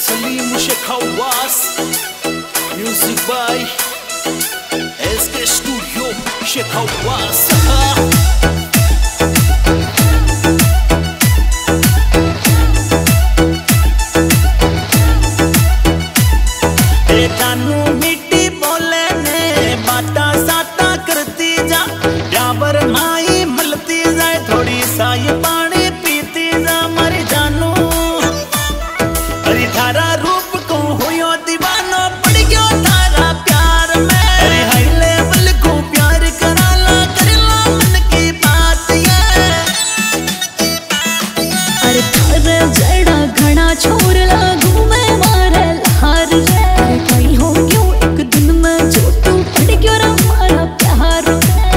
Salim Sheikh Hawass, music by SK Studio Sheikh Hawass. छोड़ लागू मैं मारे हार रे कहीं हो क्यों एक दिन में जो तू पड़ क्यों रा मारा प्यार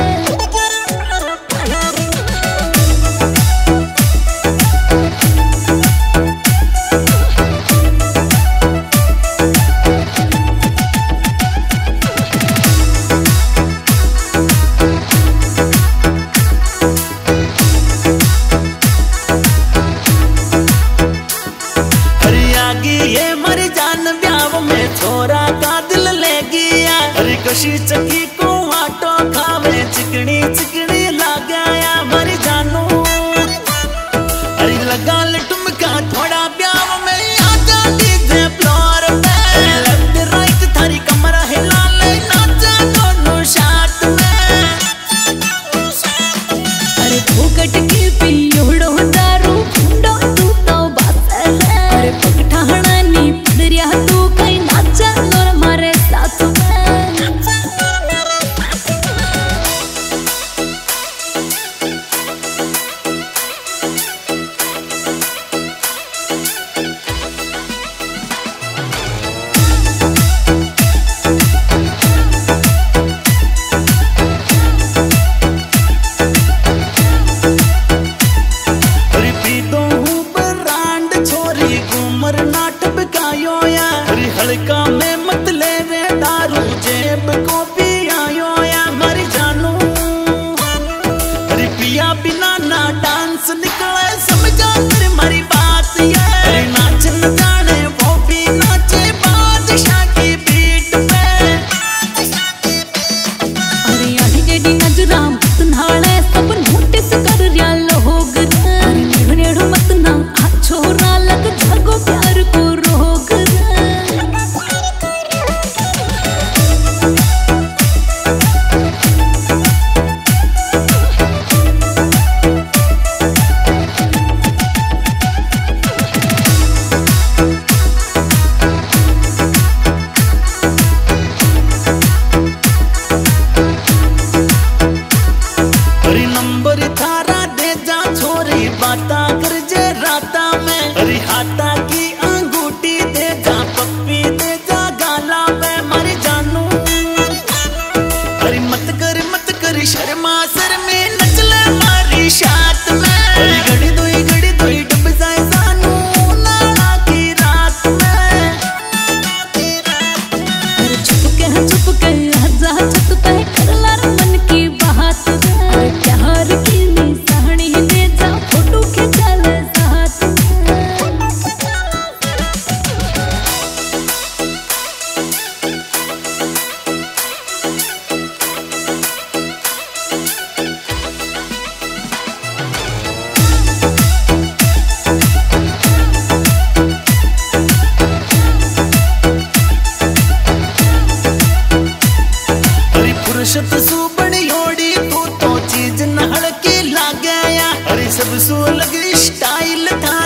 कशी चकी को आटो खावे चिकनी चिकनी लगाया मर जानू अरे लगा लटुमका थोड़ा ब्याव में आजा डीजे फ्लोर पे लेफ्ट राइट थारी कमरा हिला ले नाचा दोनों साथ में अरे फूकट की पियोड़ो दारू फुंडो तू तो बात है अरे पकठाना नी पड़रिया तू कहीं नाचा और मारे साथ में हल्का में मत ले वे दारू जेब को भी आयो या मर जानू अरे पिया बिना ना डांस निकले समझा तेरी मारी बात ये अरे नाच न जाने वो भी नाचे बादशाह की बीट पे अरे आधी जेडी नजरा मत नाले सब नोटिस कर रिया लोग अरे नेड़ो नेड़ो मत ना आ छोरा लग जागो प्यार को रोग बाता कर जे राता में अरे हाथा की अंगूठी दे जा पप्पी दे जा गाला में मर जानू अरे मत कर शर्मा सर में नच ले मारी शात में अरे घड़ी दोई डब जाए जानू नाला की रात में अरे छुप के हजा छत पे कर ला मन की बात अरे प्यार की निशानी दे जा फोटो खिंचा ले साथ अरे फुर्सत सु बड़ी होड़ी तू तो चीज नहड़ के लागे या अरे सब सु लग स्टाइल था